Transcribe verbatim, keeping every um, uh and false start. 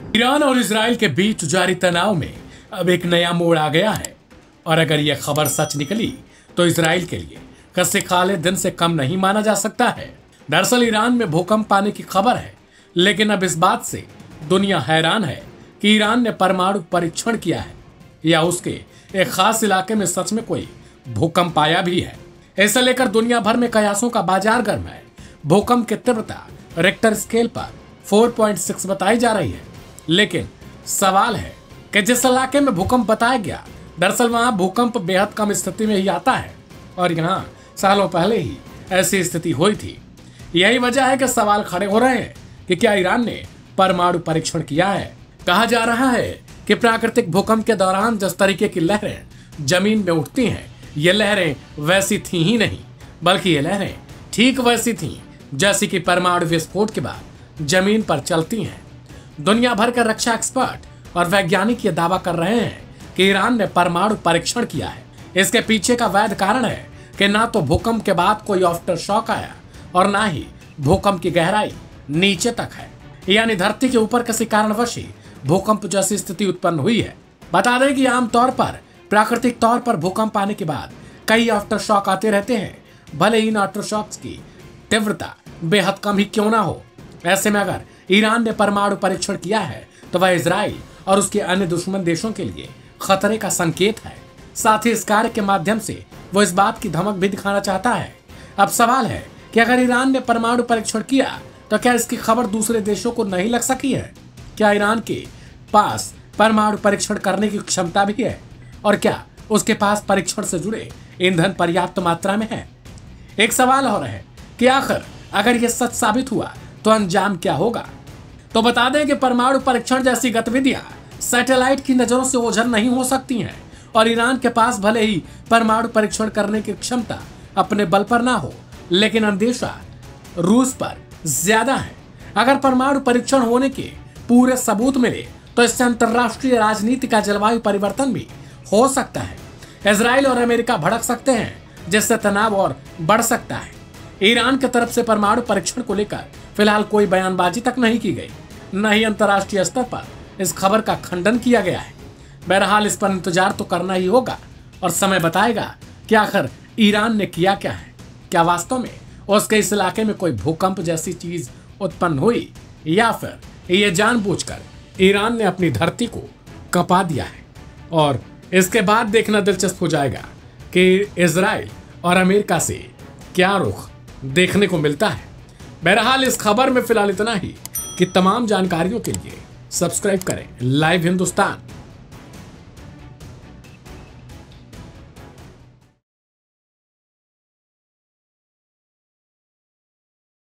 Iran और Israel के बीच जारी तनाव में अब एक नया मोड़ आ गया है और अगर यह खबर सच निकली तो इजराइल के लिए कसे खाले दिन से कम नहीं माना जा सकता है। दरअसल ईरान में भूकंप आने की खबर है, लेकिन अब इस बात से दुनिया हैरान है कि ईरान ने परमाणु परीक्षण किया है या उसके एक खास इलाके में सच में कोई भूकंप आया भी है। इसे लेकर दुनिया भर में कयासों का बाजार गर्म है। भूकंप की तीव्रता रिक्टर स्केल पर चार पॉइंट छह बताई जा रही है, लेकिन सवाल है कि जिस इलाके में भूकंप बताया गया दरअसल वहां भूकंप बेहद कम स्थिति में ही आता है और यहाँ सालों पहले ही ऐसी स्थिति हुई थी। यही वजह है कि सवाल खड़े हो रहे हैं कि क्या ईरान ने परमाणु परीक्षण किया है। कहा जा रहा है कि प्राकृतिक भूकंप के दौरान जिस तरीके की लहरें जमीन में उठती हैं, ये लहरें वैसी थी ही नहीं, बल्कि ये लहरें ठीक वैसी थीं जैसी कि परमाणु विस्फोट के बाद जमीन पर चलती हैं। दुनिया भर के रक्षा एक्सपर्ट और वैज्ञानिक ये दावा कर रहे हैं कि ईरान ने परमाणु परीक्षण किया है। इसके पीछे का वैध कारण है कि ना तो भूकंप के बाद कोई आफ्टर शॉक आया और ना ही भूकंप की गहराई नीचे तक है, यानी धरती के ऊपर किसी कारणवश ही भूकंप जैसी स्थिति उत्पन्न हुई है। बता दें कि आमतौर पर प्राकृतिक तौर पर भूकंप आने के बाद कई आफ्टर शॉक आते रहते हैं, भले इन आफ्टर शॉक्स की तीव्रता बेहद कम ही क्यों ना हो। ऐसे में अगर ईरान ने परमाणु परीक्षण किया है तो वह इजराइल और उसके अन्य दुश्मन देशों के लिए खतरे का संकेत है। साथ ही इस कार्य के माध्यम से वो इस बात की धमक भी दिखाना चाहता है। अब सवाल है कि अगर ईरान ने परमाणु परीक्षण किया तो क्या इसकी खबर दूसरे देशों को नहीं लग सकी है? क्या ईरान के पास परमाणु परीक्षण करने की क्षमता भी है और क्या उसके पास परीक्षण से जुड़े ईंधन पर्याप्त मात्रा में है? एक सवाल और है कि आखिर अगर यह सच साबित हुआ तो अंजाम क्या होगा। तो बता दें कि परमाणु परीक्षण जैसी गतिविधियां सैटेलाइट की नजरों से ओझल नहीं हो सकती हैं और ईरान के पास भले ही परमाणु परीक्षण करने की क्षमता अपने बल पर ना हो, लेकिन अंदेशा रूस पर ज्यादा है। अगर परमाणु परीक्षण होने के पूरे सबूत मिले तो इससे अंतरराष्ट्रीय राजनीति का जलवायु परिवर्तन भी हो सकता है। इजराइल और अमेरिका भड़क सकते हैं, जिससे तनाव और बढ़ सकता है। ईरान की तरफ से परमाणु परीक्षण को लेकर फिलहाल कोई बयानबाजी तक नहीं की गई, न ही अंतरराष्ट्रीय स्तर पर इस खबर का खंडन किया गया है। बहरहाल इस पर इंतजार तो करना ही होगा और समय बताएगा कि आखिर ईरान ने किया क्या है। क्या वास्तव में उसके इस इलाके में कोई भूकंप जैसी चीज उत्पन्न हुई या फिर ये जानबूझकर ईरान ने अपनी धरती को कंपा दिया है। और इसके बाद देखना दिलचस्प हो जाएगा कि इजराइल और अमेरिका से क्या रुख देखने को मिलता है। बहरहाल इस खबर में फिलहाल इतना ही कि तमाम जानकारियों के लिए सब्सक्राइब करें लाइव हिंदुस्तान।